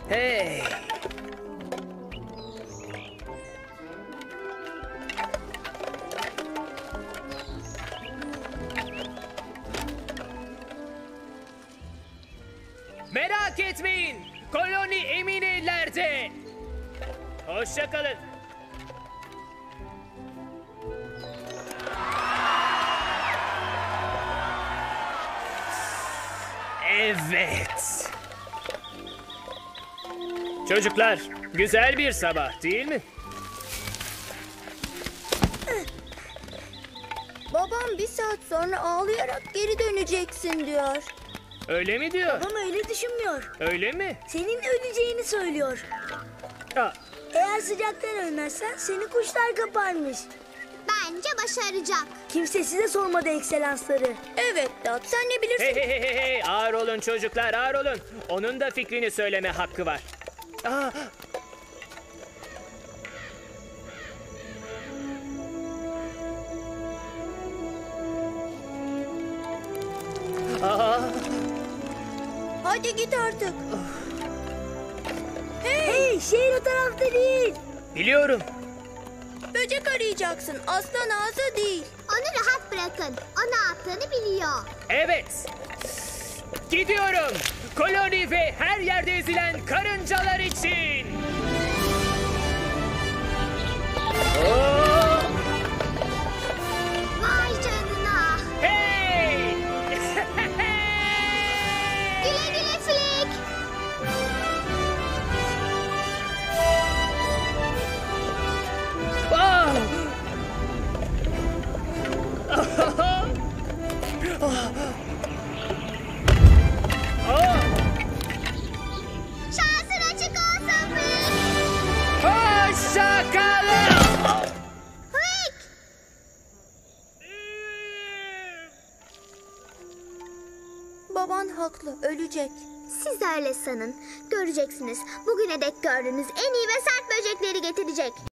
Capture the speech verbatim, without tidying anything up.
Hey! Merak etmeyin. Koloni emin ellerde. Hoşça kalın. Evet. Çocuklar, güzel bir sabah değil mi? Babam bir saat sonra ağlayarak geri döneceksin diyor. Öyle mi diyor? Babam öyle düşünmüyor. Öyle mi? Senin öleceğini söylüyor. Aa, Eğer sıcaktan ölmezsen seni kuşlar kaparmış. Bence başaracak. Kimse size sormadı ekselansları. Evet Dot, sen ne bilirsin? hey hey hey hey hey, ağır olun çocuklar, ağır olun. Onun da fikrini söyleme hakkı var. Aa, aa, Hadi git artık. Hey, şehir o tarafta değil. biliyorum. Böcek arayacaksın, aslan ağzı değil. Onu rahat bırakın. O ne yaptığını biliyor. Evet. Gidiyorum. Koloni ve her yerde ezilen karıncalar için. Oo, Vay canına. hey! Güle güle Flick. Wow! Aa, Şansın açık olsun Flick. hoşça kalın. Flick. Baban haklı, ölecek. Siz öyle sanın. Göreceksiniz. Bugüne dek gördüğünüz en iyi ve sert böcekleri getirecek.